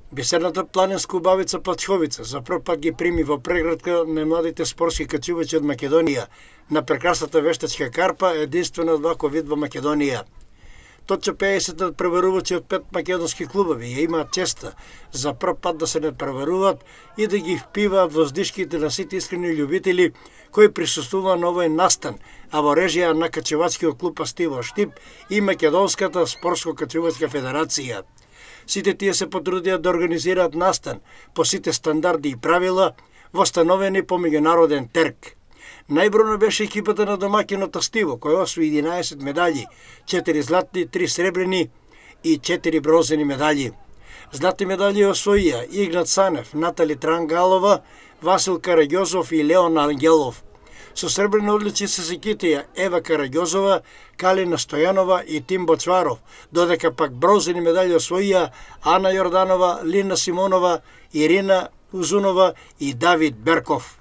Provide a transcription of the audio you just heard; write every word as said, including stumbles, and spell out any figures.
Бисерната планинска убавица Плачковица за прв пат ги прими во преградка најмладите спортски качувачи од Македонија на прекрасната вештачка карпа, единствена од ваков вид во Македонија. Точно педесет надпреварувачи од пет македонски клубови ја имаат честа за прв пат да се надпреваруваат и да ги впиваат воздишките на сите искрени љубители кои присуствува на овој настан, а во режија на качувачкиот клуб Астиво Штип и Македонската спортско-качувачка федерација. Сите тие се потрудија да организираат настан по сите стандарди и правила востановени по меѓународен терк. Најбројно беше екипата на домаќинот Астиво, која освои единаесет медаљи, четири златни, три сребрени и четири бронзени медаљи. Златни медаљи освоија Игнат Санев, Натали Трангалова, Васил Караѓозов и Леон Ангелов. Со сребрени одличи се секитија Ева Караѓозова, Калина Стојанова и Тим Бочваров, додека пак бронзени медаљи освоија Ана Јорданова, Лина Симонова, Ирина Узунова и Давид Берков.